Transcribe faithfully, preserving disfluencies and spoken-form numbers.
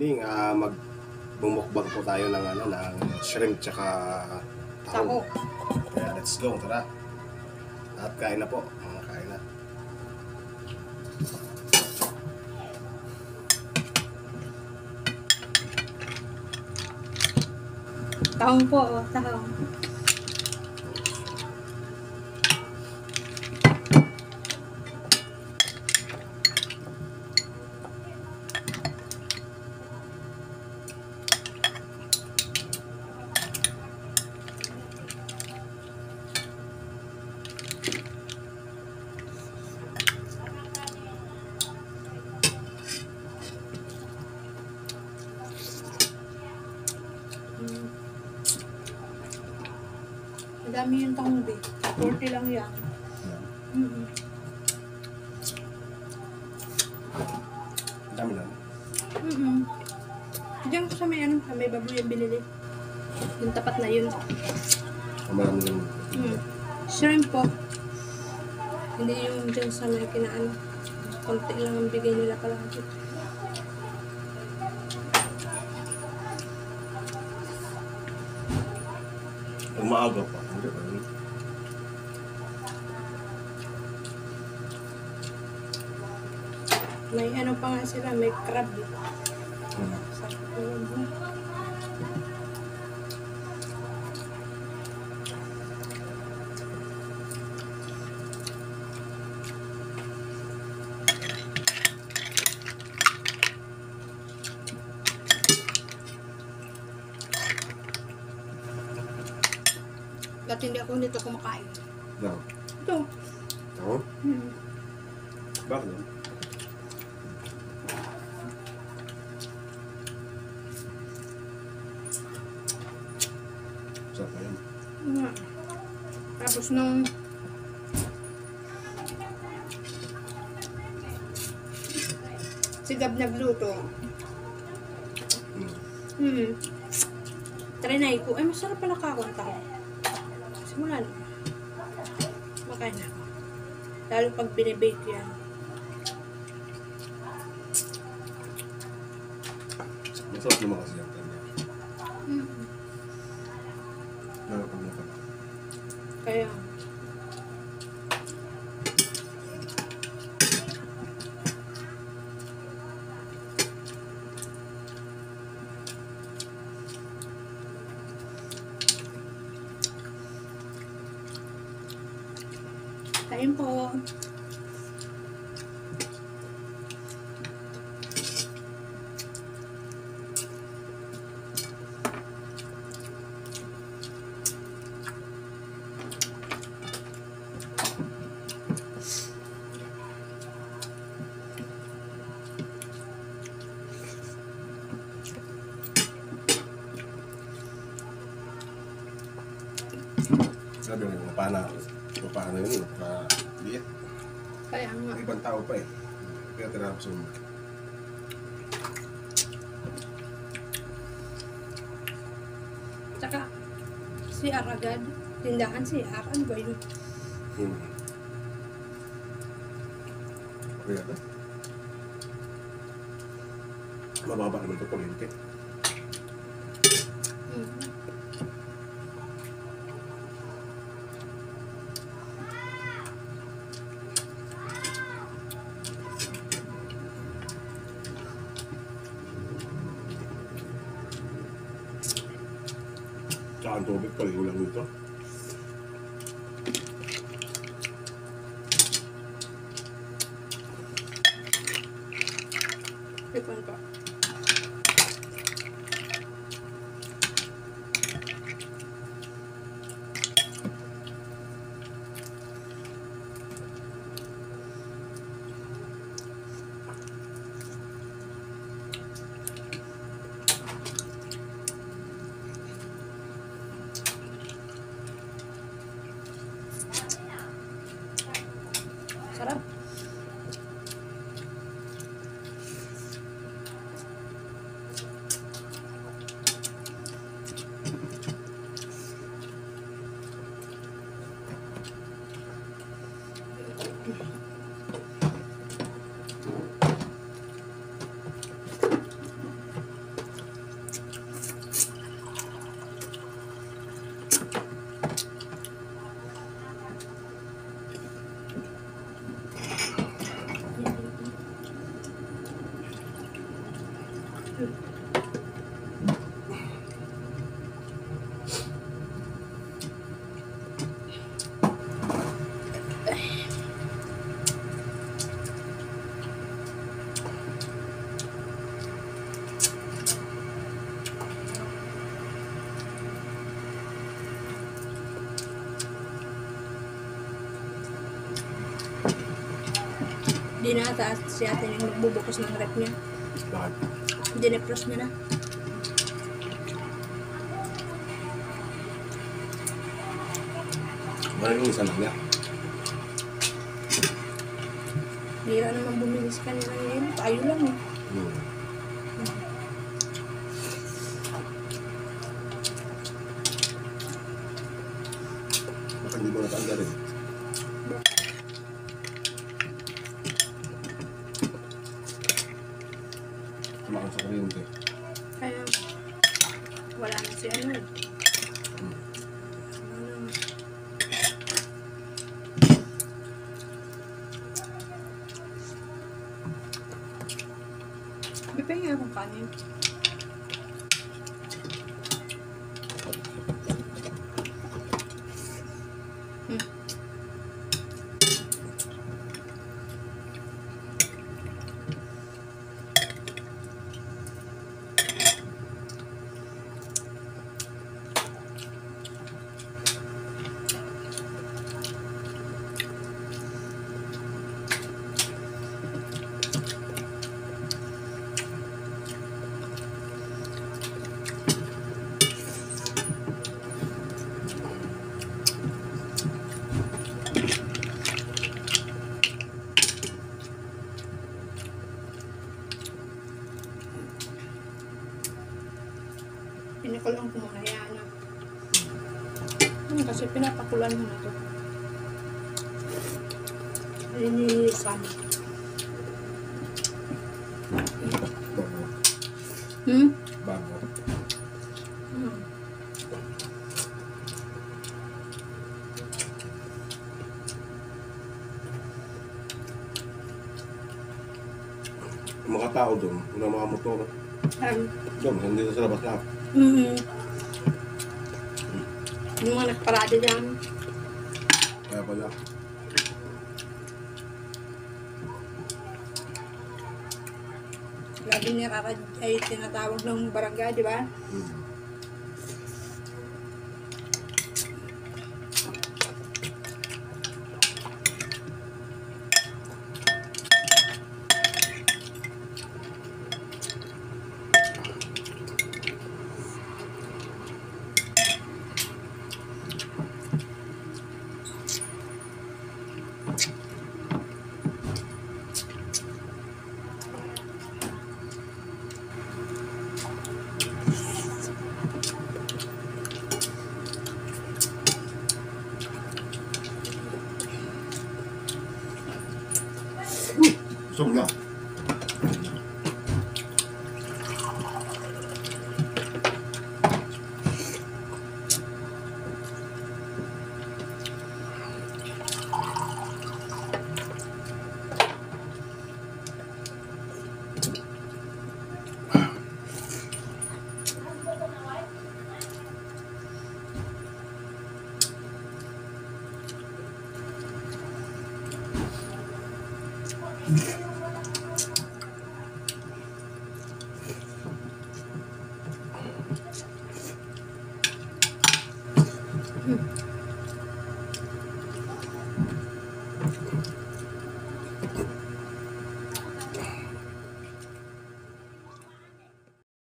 evening, uh, magbumukbang po tayo ng ano ng shrimp tsaka taho. Kaya let's go, tara. At kain na po, mga kain na. Tahong po, oh, tahong. Madami yung tahong beef. forty lang yan. Yeah. Mm-hmm. Dami lang. Mm-hmm. Diyan ko sa may ano, sa may baboy yung binili. Yung tapat na yun. Marami lang. Mm. Shrimp po. Hindi yung dyan sa may kinaano. Konti lang ang bigay nila palagi. Pag maaga pa. Hindi pa. May ano pa nga sila, may crab. Hmm. Sarap po yun. Dati hindi ako nito kumakain. No. Ito. Oo? Hmm. Bakit yan? Sarap na yan. Nga. Tapos nung si Gab nagluto. Hmm. Hmm. Trinay ko. Ay, masarap pala kakunta ko. Simula na. Makain na ako. Lalo pag binibake yan. Masarap naman kasi yan. Hmm. Nakapag-nakap. Kaya, kain po. Sabi mo, napana. Paano yun? Napaliit. Kaya nga. Ibang tao pa eh. Kaya tinapos mo. Tsaka, si R agad. Tindahan si R. Ano ba yun? Hmm. Okay ata. Mababa naman ito kuryente. Mm-hmm. Tsaka ang tubig, paligo lang dito. Ipon pa. Sarap. Hindi na ata si ate yung magbubukas ng rep niya. Bakit? Dinepros niya na. Maraming isa lang niya. Bira naman bumilis ka nila ngayon. Tayo lang eh. Hmm. Baka hindi mo natanda rin. Tumakan sa kuryente. Kaya wala na si ano. Hmm. Ano na. Bipay nga akong kanin. Hmm. Pinikulang ko muna yan. Hmm, kasi pinapakulan mo na ito. Linisan. Bago. Hmm? Bago. Hmm. Yung mga tao doon, yung mga motor, Um, doon, hindi sa labas na. mm Yung mga nagparada dyan. Kaya pala. Lagi ni Rara ay tinatawag ng barangay, di ba? Hmm. Busog na. Hmm.